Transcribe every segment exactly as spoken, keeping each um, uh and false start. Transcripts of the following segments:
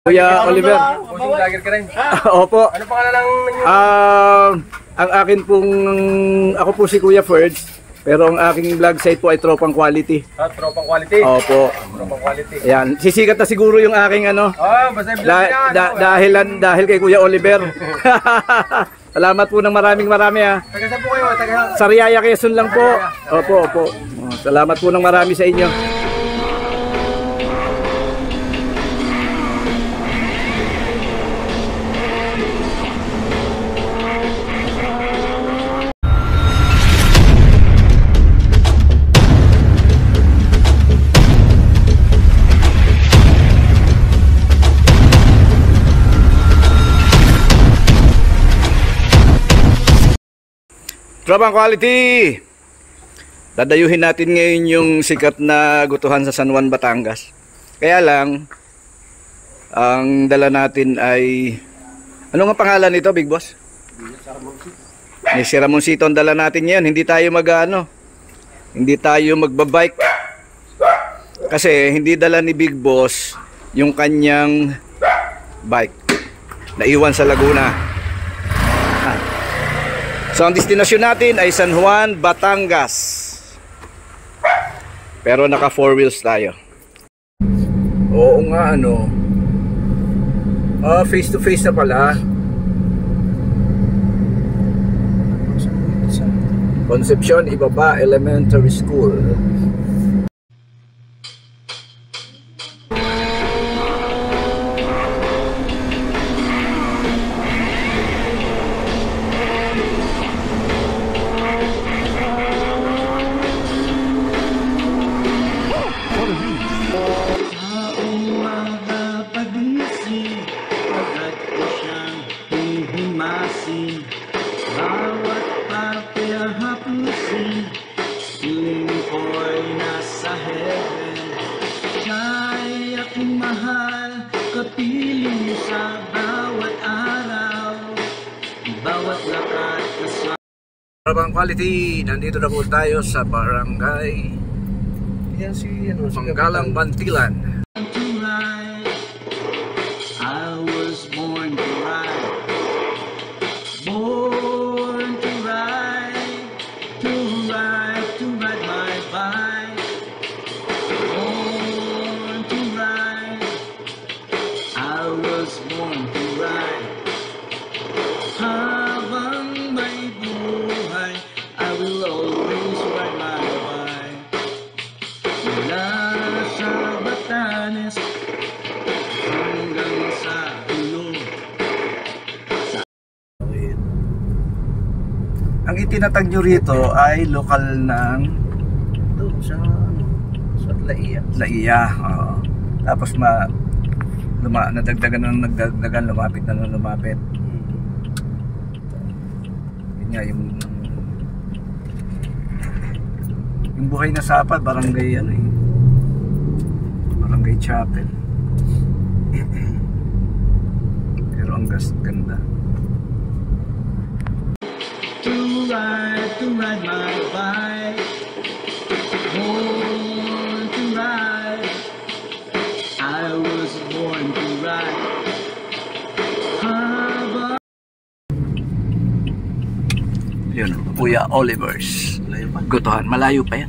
Kuya Oliver. Pusing vlogger ka rin. Opo. Ano pangalan ng... Ah, ang akin pong ako po si Kuya Ferds, pero ang aking vlog site po ay Tropang Quality. Ah, Tropang Quality. Opo. Tropang Quality. Ayan, sisikat na siguro yung aking ano. Ah, basta yung vlog Da, niya. da, dahilan dahil kay Kuya Oliver. Salamat po ng maraming marami ha. Taga saan po kayo? Taga... Sariaya Quezon lang po. Opo, opo. Oh, salamat po ng marami sa inyo. Tropang Quality! Dadayuhin natin ngayon yung sikat na gutuhan sa San Juan, Batangas. Kaya lang, ang dala natin ay... Ano nga pangalan nito, Big Boss? Ni si Ramoncito ang dala natin ngayon. Hindi tayo mag-ano, hindi tayo magbabike. Kasi hindi dala ni Big Boss yung kanyang bike. Naiwan sa Laguna. Ah. So ang destinasyon natin ay San Juan, Batangas. Pero naka four wheels tayo. Oo nga ano. Ah, face to face na pala. Concepcion Ibaba Elementary School. Bawat papihapusin, piling ko'y nasa heaven. Siya'y aking mahal, kapiling sa bawat araw, bawat lakad kasama. Tropang Quality, nandito na po tayo sa barangay Yan si... Ano, si Manggalang Bantilan. I was born to ride, born to ride, to ride, to ride my bike, born to ride, I was born to ride. Habang may buhay, I will always ride my bike. Mula sa Batanes hanggang sa Ulo. Ang itinatag nyo rito ay lokal ng Doon sa... Sa Laia. Laia. Oo. Tapos ma luma, nadagdagan na nagdagdagan, lumapit na nang lumapit. Yun nga yung yung buhay na Sapa, barangay ano eh. Barangay Chapel. Pero ang gas ganda. To ride, to ride my bike, born to ride, I was born to ride. Habang Yun, Kuya Oliver's gutuhan. Malayo pa yan.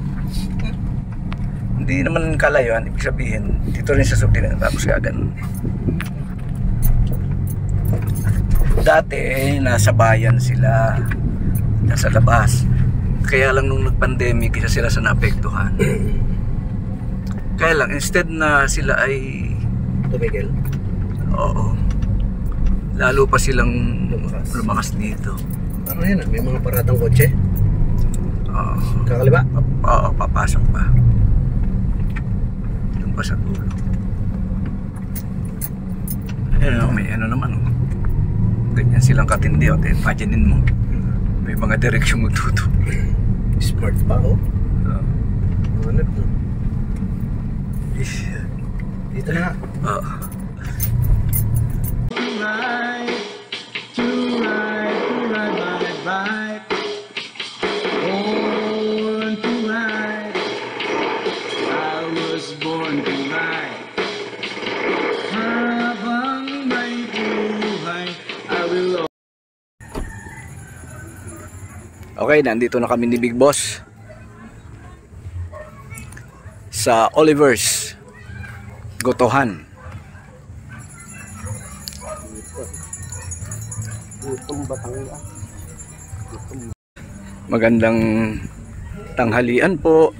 Hindi naman kalayuan, ibig sabihin dito rin sa Subdilan, tapos kagan. Dati nasa bayan sila, nasa labas. Kaya lang nung nag-pandemic, isa sila sa naapektuhan. Kaya lang instead na sila ay Tumigil. oo, lalo pa silang Lumakas. lumakas dito. Ano yan? May mga paratang kotse. Oo. Kakaliba. Oo, papasok pa. Doon pa sa dulo. Ayun, may ano naman. Oh. Ganyan silang katindi. O, imaginein mo. May mga direksyon magtuto. Smart pa, oh. Oo. Ano to? Ish. Dito na nga. Oo. to ride, to ride, to ride my bike, born to ride, I was born to ride. Okay, nandito na kami ni Big Boss sa Oliver's Gotohan. Gutong Batangas. Magandang tanghalian po.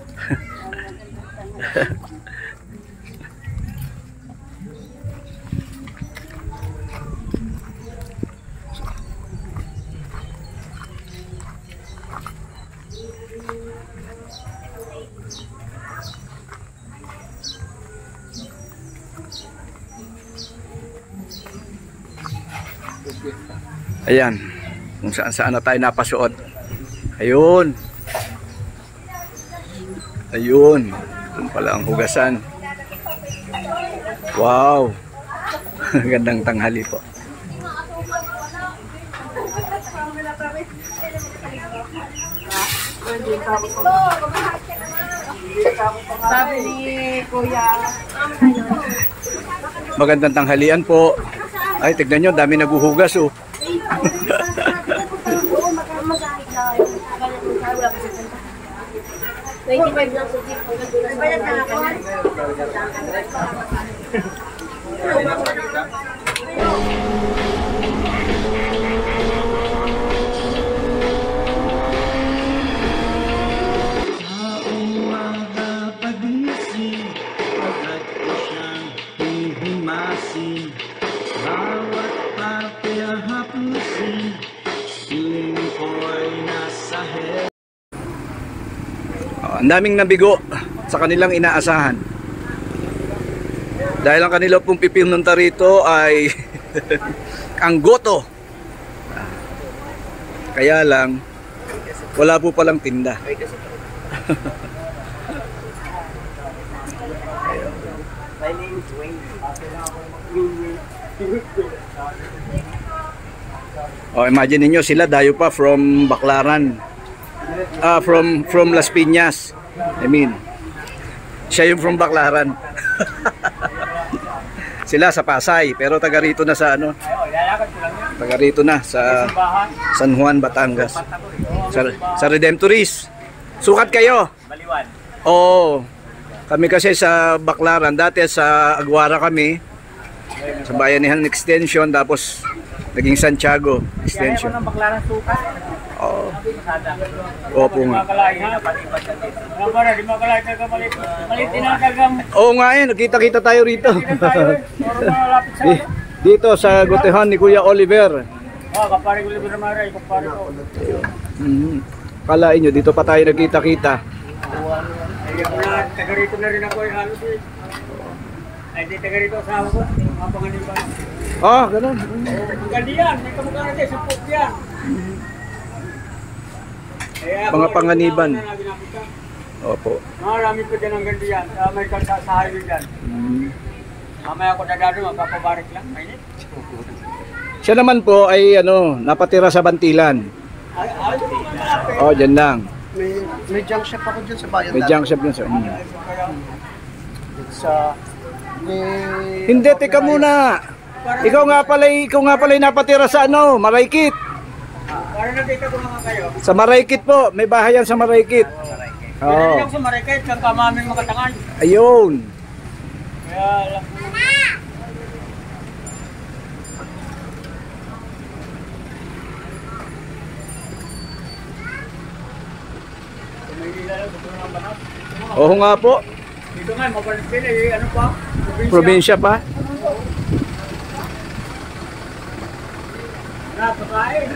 Ayan, kung saan saan na tayo napasuot. Ayun. Ayun. Kung pala ang hugasan. Wow. Gandang tanghali po. Sabi ni Kuya. Magandang tanghalian po. Ay, tignan nyo, dami naguhugas oh. twenty-five lang sa jeep. Bayad na ako. Sa umaga pagising, agad ko siyang hihimasin. Bawat pakihapusin, piling ko'y nasa hell. Oh, ang daming nabigo sa kanilang inaasahan. Dahil ang kanila pong pipinunta rito ay ang goto. Kaya lang, wala po palang tinda. My name is Wayne. Oh, imagine niyo sila dayo pa from Baclaran. Ah, from from Las Piñas. I mean, siya yung from Baclaran. Sila sa Pasay, pero taga rito na sa ano? Taga rito na sa San Juan, Batangas. Sa, sa Redemptoris. Sukat kayo. Baliwan. Oo. Kami kasi sa Baclaran, dati sa Aguara kami. Sa Bayanihan Extension, tapos naging Santiago Extension. ng Baclaran sukat. Oo. Opo nga. Oo nga eh, nakita-kita tayo rito. Di- Dito sa Gotohan ni Kuya Oliver. Oh, kapare ko Oliver Maray, kapare ko. Mhm. Kalain nyo, dito pa tayo nagkita-kita. Ay, ako na, taga rito na rin ako eh, halos eh. Ay, di taga rito asawa ko, mga panganiban. Ah, ganun. Ang ganda yan, may kamukha natin, support yan. Eh, ako, Mga panganiban. ito na ginamit. Opo. Marami po dyan ang ganda yan, sa may kalsa sa highway dyan. Mhm. Mamaya ako dadado, magpapabarik lang, mainit. Siya naman po ay ano, napatira sa Bantilan. Ay, ay, malapit. Oh, dyan lang. May, may junk shop ako dyan sa bayan. May junk shop yun sir. Mhm. Sa... May... Hindi, teka muna. Ikaw nga pala, ikaw nga pala napatira sa ano, Maraykit. Para nakita ko naman kayo. Sa Maraykit po, may bahay yan sa Maraykit. Pero Oo. lang sa Marikit, kang kamaming makatangan. Ayun. Kaya lang. Sa Maynila lang, sa Tunang Banat. Oo nga po. Dito nga, mabalik din eh, ano pa? Probinsya. Probinsya pa. Napakain.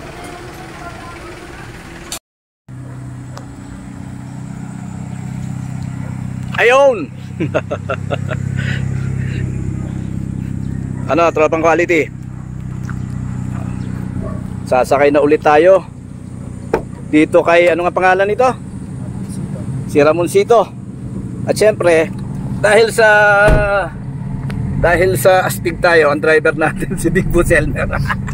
Ayun. Ano, tropang quality. Sasakay na ulit tayo. Dito kay, ano nga pangalan nito? Si Ramoncito. At syempre, dahil sa dahil sa astig tayo, ang driver natin si Big Boss Elmer.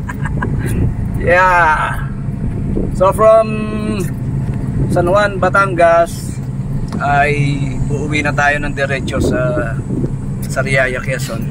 Yeah. So from San Juan, Batangas ay uuwi na tayo ng diretso sa Sariaya, Quezon.